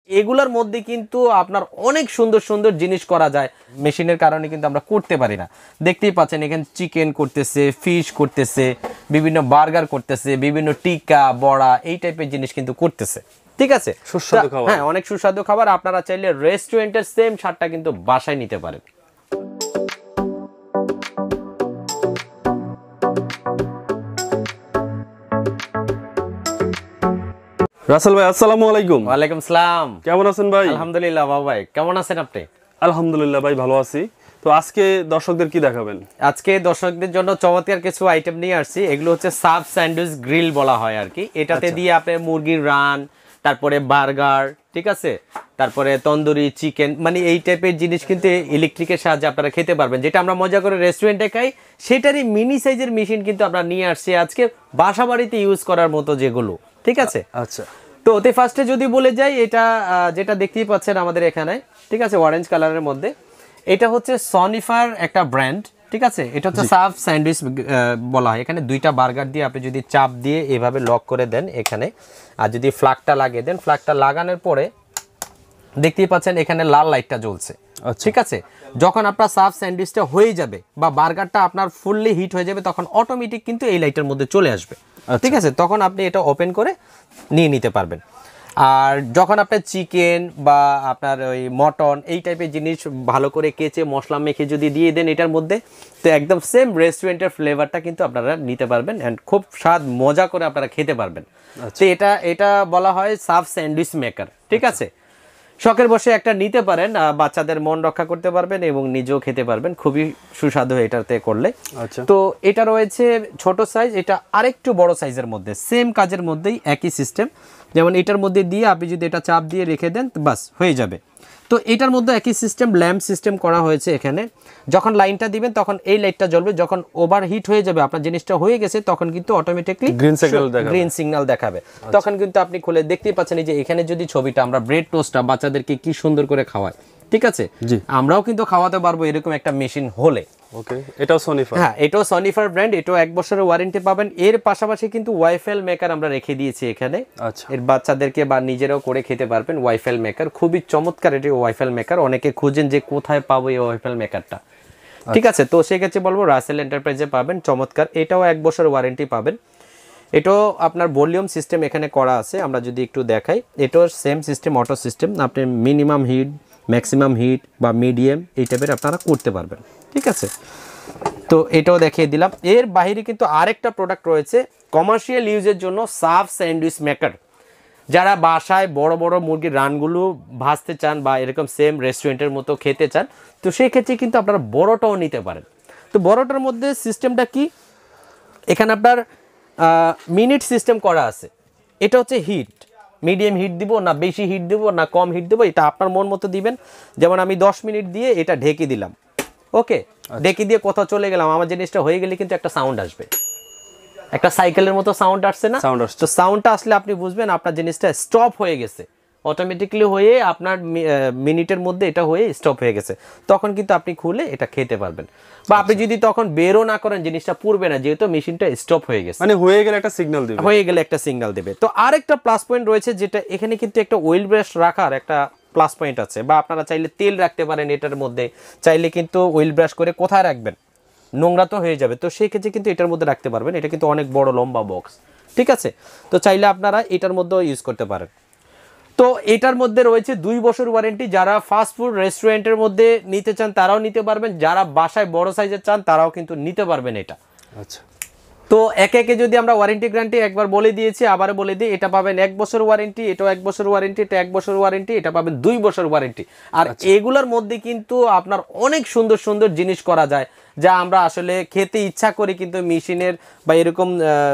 এগুলোর মধ্যে কিন্তু আপনার অনেক সুন্দর সুন্দর জিনিস করা যায়, মেশিনের কারণে কিন্তু আমরা করতে পারি না। দেখতেই পাচ্ছেন এখানে চিকেন করতেছে, ফিশ করতেছে, বিভিন্ন বার্গার করতেছে, বিভিন্ন টিক্কা বড়া এই টাইপের জিনিস কিন্তু করতেছে। ঠিক আছে, সুস্বাদু খাবার। হ্যাঁ, অনেক সুস্বাদু খাবার। আপনারা চাইলে রেস্টুরেন্টের সেম স্বাদটা কিন্তু বাসায় নিতে পারেন। রাসেল ভাই, আসসালামু আলাইকুম। ওয়ালাইকুম আসসালাম। কেমন আছেন ভাই? আলহামদুলিল্লাহ বাবু ভাই, কেমন আছেন আপনি? আলহামদুলিল্লাহ ভাই, ভালো আছি। তো আজকে দর্শকদের কি দেখাবেন? আজকে দর্শকদের জন্য চমৎকার কিছু আইটেম নিয়ে আসছি। এগুলো হচ্ছে সাব স্যান্ডউইচ গ্রিল বলা হয় আর কি। এটাতে দিয়ে আপনি মুরগির রান, তারপরে বার্গার, ঠিক আছে, তারপরে তন্দুরি চিকেন, মানে এই টাইপের জিনিস কিন্তু ইলেকট্রিকের সাহায্যে আপনারা খেতে পারবেন। যেটা আমরা মজা করে রেস্টুরেন্টে খাই সেটারই মিনি সাইজের মেশিন কিন্তু আমরা নিয়ে আসছি আজকে, বাসা বাড়িতে ইউজ করার মতো যেগুলো। ঠিক আছে, আচ্ছা। তো ওতে ফার্স্টে যদি বলে যাই, এটা যেটা দেখতেই পাচ্ছেন আমাদের এখানে, ঠিক আছে, অরেঞ্জ কালারের মধ্যে, এটা হচ্ছে সনিফার একটা ব্র্যান্ড। ঠিক আছে, এটা হচ্ছে সাব স্যান্ডউইচ বলা হয়। এখানে দুইটা বার্গার দিয়ে আপনি যদি চাপ দিয়ে এভাবে লক করে দেন এখানে, আর যদি ফ্ল্যাগটা লাগিয়ে দেন, ফ্ল্যাগটা লাগানোর পরে দেখতেই পাচ্ছেন এখানে লাল লাইটটা জ্বলছে। ঠিক আছে, যখন আপনার সাব স্যান্ডউইচটা হয়ে যাবে বা বার্গারটা আপনার ফুললি হিট হয়ে যাবে, তখন অটোমেটিক কিন্তু এই লাইটের মধ্যে চলে আসবে। ঠিক আছে, তখন আপনি এটা ওপেন করে নিয়ে নিতে পারবেন। আর যখন আপনার চিকেন বা আপনার ওই মটন এই টাইপের জিনিস ভালো করে কেচে মশলা মেখে যদি দিয়ে দেন এটার মধ্যে, তো একদম সেম রেস্টুরেন্টের ফ্লেভারটা কিন্তু আপনারা নিতে পারবেন অ্যান্ড খুব স্বাদ মজা করে আপনারা খেতে পারবেন। তো এটা বলা হয় সাব স্যান্ডউইচ মেকার। ঠিক আছে, শখের বসে একটা নিতে পারেন, বাচ্চাদের মন রক্ষা করতে পারবেন এবং নিজেও খেতে পারবেন, খুবই সুস্বাদু এটাতে করলে। তো এটা রয়েছে ছোট সাইজ, এটা আরেকটু বড় সাইজের মধ্যে, সেম কাজের মধ্যেই একই সিস্টেম। যেমন এটার মধ্যে দিয়ে আপনি যদি এটা চাপ দিয়ে রেখে দেন বাস হয়ে যাবে। তো এটার মধ্যে একই সিস্টেম, ল্যাম্প সিস্টেম করা হয়েছে এখানে। যখন লাইনটা দিবেন তখন এই লাইটটা জ্বলবে, যখন ওভার হিট হয়ে যাবে আপনার জিনিসটা হয়ে গেছে তখন কিন্তু অটোমেটিকলি গ্রিন সিগন্যাল দেখাবে। তখন কিন্তু আপনি খুলে দেখতেই পাচ্ছেন এই যে এখানে যদি ছবিটা, আমরা ব্রেড টোস্টটা বাচ্চাদেরকে কি সুন্দর করে খাওয়াই। ঠিক আছে, আমরাও কিন্তু খাওয়াতে পারবো এরকম একটা মেশিন হলে। ওকে, এটাও সনিফার। হ্যাঁ, এটাও সনিফার ব্র্যান্ড, এটাও 1 বছরের ওয়ারেন্টি পাবেন। এর পাশাপাশি কিন্তু ওয়াইফেল মেকার আমরা রেখে দিয়েছি এখানে। আচ্ছা, এর বাচ্চাদেরকে বা নিজেরাও করে খেতে পারবেন। ওয়াইফেল মেকার খুবই চমৎকার, এটি ওয়াইফেল মেকার। অনেকে খুঁজেন যে কোথায় পাবো এই ওয়াইফেল মেকারটা। ঠিক আছে, তো সেক্ষেত্রে বলবো রাসেল এন্টারপ্রাইজে পাবেন, চমৎকার। এটাও 1 বছর ওয়ারেন্টি পাবেন। এটাও আপনার ভলিউম সিস্টেম এখানে করা আছে, আমরা যদি একটু দেখাই, এটাও সেম সিস্টেম, অটো সিস্টেম। আপনি মিনিমাম হিট, ম্যাক্সিমাম হিট বা মিডিয়াম এই টাইপের আপনারা করতে পারবেন। ঠিক আছে, তো এটাও দেখিয়ে দিলাম। এর বাইরে কিন্তু আরেকটা প্রোডাক্ট রয়েছে কমার্শিয়াল ইউজের জন্য, সাব স্যান্ডউইচ মেকার। যারা বাসায় বড় বড় মুরগির রানগুলো ভাজতে চান বা এরকম সেম রেস্টুরেন্টের মতো খেতে চান, তো সেই ক্ষেত্রে কিন্তু আপনারা বড়টাও নিতে পারেন। তো বড়টার মধ্যে সিস্টেমটা কি, এখানে আপনার মিনিট সিস্টেম করা আছে। এটা হচ্ছে হিট, মিডিয়াম হিট দিব না বেশি হিট দিব না কম হিট দেবো, এটা আপনার মন মতো দিবেন। যেমন আমি 10 মিনিট দিয়ে এটা ঢেকে দিলাম, ওকে, ঢেকে দিয়ে কোথাও চলে গেলাম, আমার জিনিসটা হয়ে গেলে কিন্তু একটা সাউন্ড আসবে, একটা সাইকেলের মতো সাউন্ড আসছে না? তো সাউন্ডটা আসলে আপনি বুঝবেন আপনার জিনিসটা স্টপ হয়ে গেছে, অটোমেটিকলি হয়ে আপনার মিনিটের মধ্যে এটা হয়ে স্টপ হয়ে গেছে। তখন কিন্তু আপনি খুলে এটা খেতে পারবেন। বা আপনি যদি তখন বেরো না করেন, জিনিসটা পুড়বে না, যেহেতু মেশিনটা স্টপ হয়ে গেছে, মানে হয়ে গেলে একটা সিগন্যাল দেবে, হয়ে গেলে একটা সিগন্যাল দেবে। তো আরেকটা প্লাস পয়েন্ট রয়েছে, যেটা এখানে কিন্তু একটা ওয়েল ব্রাশ রাখার একটা প্লাস পয়েন্ট আছে। বা আপনারা চাইলে তেল রাখতে পারেন এটার মধ্যে, চাইলে কিন্তু ওয়েল ব্রাশ করে কোথায় রাখবেন, নোংরা তো হয়ে যাবে, তো সেই ক্ষেত্রে কিন্তু এটার মধ্যে রাখতে পারবেন। এটা কিন্তু অনেক বড় লম্বা বক্স। ঠিক আছে, তো চাইলে আপনারা এটার মধ্যেও ইউজ করতে পারেন। তো এটার মধ্যে রয়েছে 2 বছর ওয়ারেন্টি। যারা ফাস্টফুড রেস্টুরেন্টের মধ্যে নিতে চান তারাও নিতে পারবেন, যারা বাসায় বড় সাইজের চান তারাও কিন্তু নিতে পারবেন এটা। আচ্ছা, তো একে একে যদি আমরা ওয়ারেন্টি গ্যারান্টি একবার বলে দিয়েছি, আবার বলে দিই, এটা পাবেন 1 বছর ওয়ারেন্টি, এটাও 1 বছর ওয়ারেন্টি, এটা 1 বছর ওয়ারেন্টি, এটা পাবেন 2 বছর ওয়ারেন্টি। আর এগুলোর মধ্যে কিন্তু আপনার অনেক সুন্দর সুন্দর জিনিস করা যায়, যা আমরা আসলে খেতে ইচ্ছা করি কিন্তু মেশিনের বা এরকম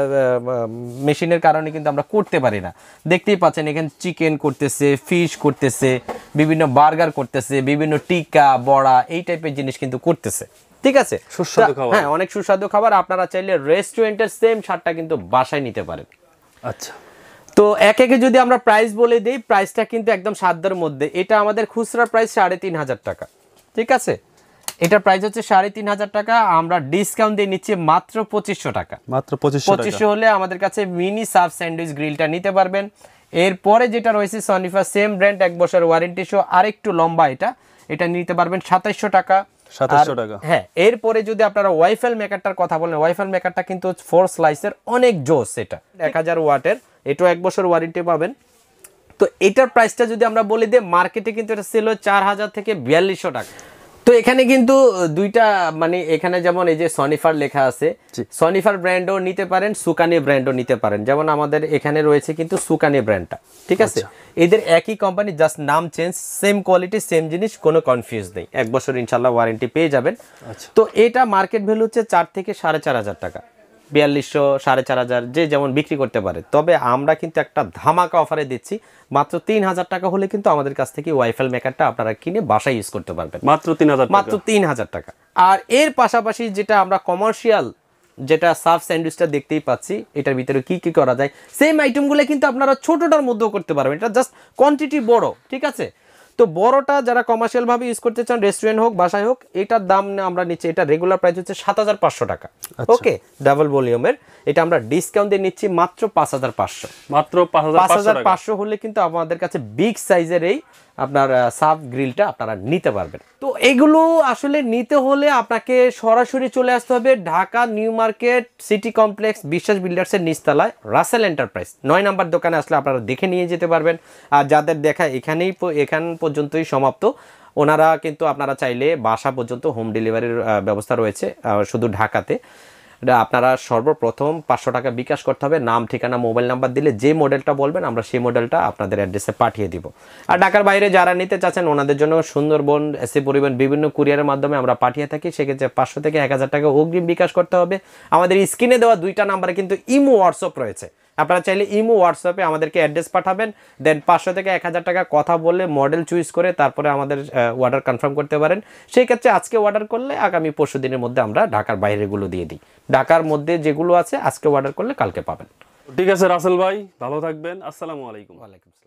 মেশিনের কারণে কিন্তু আমরা করতে পারি না। দেখতেই পাচ্ছেন এখানে চিকেন করতেছে, ফিশ করতেছে, বিভিন্ন বার্গার করতেছে, বিভিন্ন টিক্কা বড়া এই টাইপের জিনিস কিন্তু করতেছে। ঠিক আছে, সুস্বাদু খাবার। হ্যাঁ, অনেক সুস্বাদু খাবার। আপনারা চাইলে রেস্টুরেন্টের সেম স্বাদটা কিন্তু বাসায় নিতে পারেন। আচ্ছা, তো একে একে যদি আমরা প্রাইস বলে দিই, প্রাইসটা কিন্তু একদম সাধ্যের মধ্যে। এটা আমাদের খুচরা প্রাইস 3,500 টাকা। ঠিক আছে, এটার প্রাইস হচ্ছে 3,500 টাকা, আমরা ডিসকাউন্ট দিয়ে নিচ্ছি মাত্র 2500 টাকা। মাত্র 2500 হলে আমাদের কাছে মিনি সাব স্যান্ডউইচ গ্রিলটা নিতে পারবেন। এরপরে যেটা রয়েছে সনিফার সেম ব্র্যান্ড 1 বছর ওয়ারেন্টি সহ আরেকটু লম্বা, এটা নিতে পারবেন 2700 টাকা। 2700 টাকা। হ্যাঁ, এরপরে যদি আপনারা ওয়াইফেল মেকারটার কথা বলেন, ওয়াইফেল মেকারটা কিন্তু 4 স্লাইসের অনেক জোস, এটা 1000 ওয়াটের, এটাও 1 বছর ওয়ারেন্টি পাবেন। তো এটার প্রাইসটা যদি আমরা বলে দিই, মার্কেটে কিন্তু এটা সেল হয় 4000 থেকে 4200 টাকা। তো এখানে কিন্তু দুইটা, মানে এখানে যেমন এই যে সনিফার লেখা আছে, সনিফার ব্র্যান্ডও নিতে পারেন, সুকানি ব্র্যান্ডও নিতে পারেন। যেমন আমাদের এখানে রয়েছে কিন্তু সুকানি ব্র্যান্ডটা, ঠিক আছে? এদের একই কোম্পানি, জাস্ট নাম চেঞ্জ, সেম কোয়ালিটি সেম জিনিস, কোনো কনফিউজ নেই। 1 বছর ইনশাল্লাহ ওয়ারেন্টি পেয়ে যাবেন। তো এটা মার্কেট ভ্যালু হচ্ছে 4 থেকে 4500 টাকা, 4200, 4500, যে যেমন বিক্রি করতে পারে। তবে আমরা কিন্তু একটা ধামাকা অফারে দিচ্ছি, মাত্র 3000 টাকা হলে কিন্তু আমাদের কাছ থেকে ওয়াইফেল মেকারটা আপনারা কিনে বাসায় ইউজ করতে পারবেন, মাত্র 3000 টাকা, মাত্র 3000 টাকা। আর এর পাশাপাশি যেটা আমরা কমার্শিয়াল, যেটা সাব স্যান্ডউইচটা দেখতেই পাচ্ছি, এটার ভিতরে কি কি করা যায়, সেম আইটেমগুলো কিন্তু আপনারা ছোটটার মধ্যেও করতে পারবেন। এটা জাস্ট কোয়ান্টিটি বড়, ঠিক আছে? তো বড়টা যারা কমার্শিয়াল ভাবে ইউজ করতে চান, রেস্টুরেন্ট হোক বাসায় হোক, এটার দাম আমরা নিচ্ছি, এটা রেগুলার প্রাইস হচ্ছে 7500 টাকা। ওকে, ডাবল ভলিউমের, এটা আমরা ডিসকাউন্ট দিয়ে নিচ্ছি মাত্র 5500, মাত্র 5500 হলে কিন্তু আমাদের কাছে বিগ সাইজের এই আপনার সাব গ্রিলটা আপনারা নিতে পারবেন। তো এগুলো আসলে নিতে হলে আপনাকে সরাসরি চলে আসতে হবে Dhaka new market city complex Biswas বিল্ডার্সের নিচতলায় রাসেল এন্টারপ্রাইজ 9 নম্বর দোকানে আসলে আপনারা দেখে নিয়ে যেতে পারবেন। আর যাদের দেখা এখান পর্যন্তই সমাপ্ত, ওনারা কিন্তু আপনারা চাইলে বাসা পর্যন্ত হোম ডেলিভারির ব্যবস্থা রয়েছে শুধু ঢাকাতে। আপনারা সর্বপ্রথম 500 টাকা বিকাশ করতে হবে, নাম ঠিকানা মোবাইল নাম্বার দিলে যে মডেলটা বলবেন আমরা সেই মডেলটা আপনাদের অ্যাড্রেসে পাঠিয়ে দিব। আর ঢাকার বাইরে যারা নিতে চাচ্ছেন ওনাদের জন্য সুন্দরবন, এসি পরিবহন, বিভিন্ন কুরিয়ারের মাধ্যমে আমরা পাঠিয়ে থাকি। সেক্ষেত্রে 500 থেকে 1000 টাকা অগ্রিম বিকাশ করতে হবে। আমাদের স্ক্রিনে দেওয়া 2টা নাম্বারে কিন্তু ইমো হোয়াটসঅ্যাপ রয়েছে, আপনারা চাইলে ইমো হোয়াটসঅ্যাপে আমাদেরকে অ্যাড্রেস পাঠাবেন, দেন 500 থেকে 1000 টাকা কথা বলে মডেল চুজ করে তারপরে আমাদের অর্ডার কনফার্ম করতে পারেন। সেই ক্ষেত্রে আজকে অর্ডার করলে আগামী পরশু দিনের মধ্যে আমরা ঢাকার বাইরেগুলো দিয়ে দিই, ঢাকার মধ্যে যেগুলো আছে আজকে অর্ডার করলে কালকে পাবেন। ঠিক আছে রাসেল ভাই, ভালো থাকবেন। আসসালামু আলাইকুম। ওয়ালাইকুম।